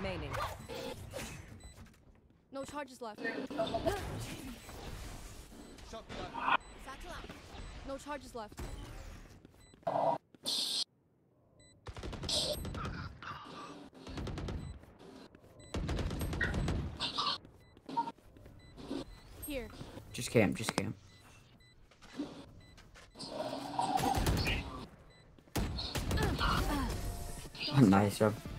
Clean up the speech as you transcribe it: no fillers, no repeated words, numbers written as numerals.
remaining. No charges left. No charges left. Here. Just camp, just camp. Nice job.